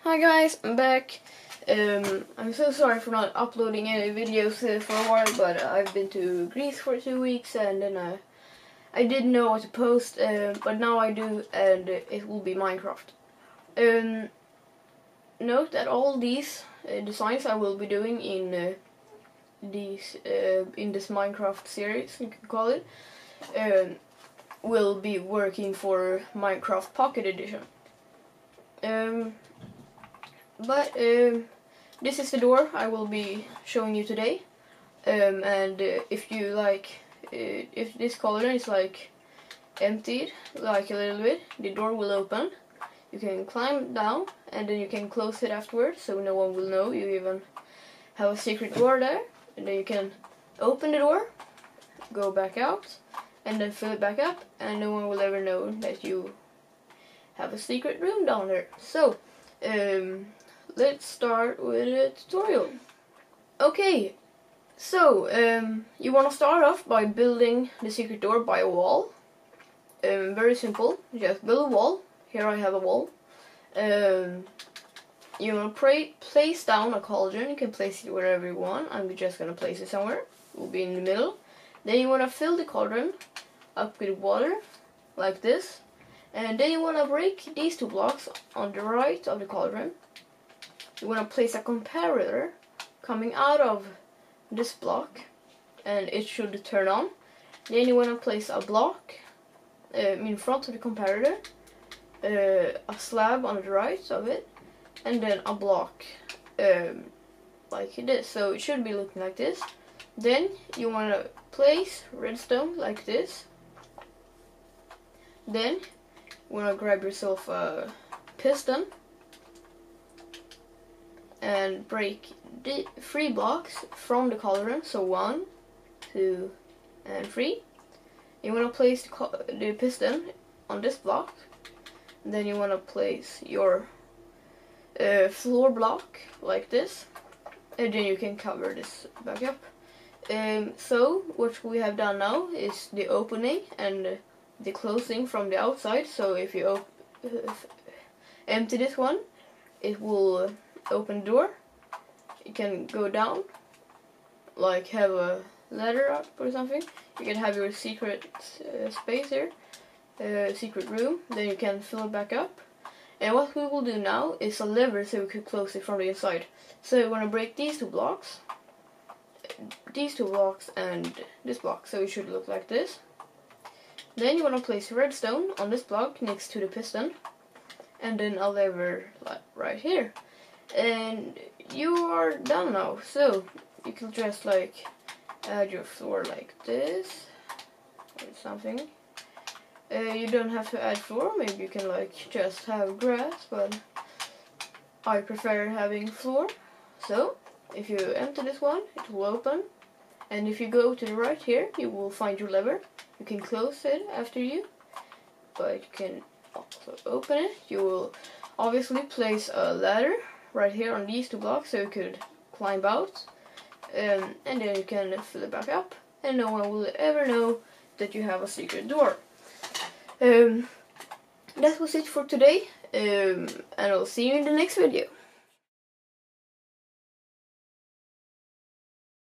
Hi guys, I'm back. I'm so sorry for not uploading any videos for a while, but I've been to Greece for 2 weeks and then I didn't know what to post, but now I do, and it will be Minecraft. Note that all these designs I will be doing in this Minecraft series, you can call it, will be working for Minecraft Pocket Edition. This is the door I will be showing you today, and if you like, if this color is like emptied like a little bit, the door will open. You can climb down and then you can close it afterwards, so no one will know you even have a secret door there. And then you can open the door, go back out, and then fill it back up, and no one will ever know that you have a secret room down there. So let's start with a tutorial. Okay, so you want to start off by building the secret door by a wall. Very simple, just build a wall. Here I have a wall. You want to place down a cauldron. You can place it wherever you want. I'm just going to place it somewhere. It will be in the middle. Then you want to fill the cauldron up with water, like this. And then you want to break these two blocks on the right of the cauldron. You want to place a comparator coming out of this block, and it should turn on. Then you want to place a block in front of the comparator, a slab on the right of it, and then a block like this. So it should be looking like this. Then you want to place redstone like this. Then you want to grab yourself a piston and break the 3 blocks from the cauldron. So 1, 2, and 3. You want to place the piston on this block. Then you want to place your floor block like this, and then you can cover this back up. So what we have done now is the opening and the closing from the outside. So if you empty this one, it will open the door. You can go down, like have a ladder up or something. You can have your secret space here, secret room. Then you can fill it back up. And what we will do now is a lever so we can close it from the inside. So we want to break these two blocks, and this block, so it should look like this. Then you want to place redstone on this block next to the piston, and then a lever right here. And you are done now. So you can just like add your floor like this or something. You don't have to add floor, maybe you can like just have grass, but I prefer having floor. So if you empty this one, it will open, and if you go to the right here, you will find your lever. You can close it after you, but you can also open it. You will obviously place a ladder right here on these 2 blocks so you could climb out, and then you can fill it back up, and no one will ever know that you have a secret door. That was it for today, and I'll see you in the next video.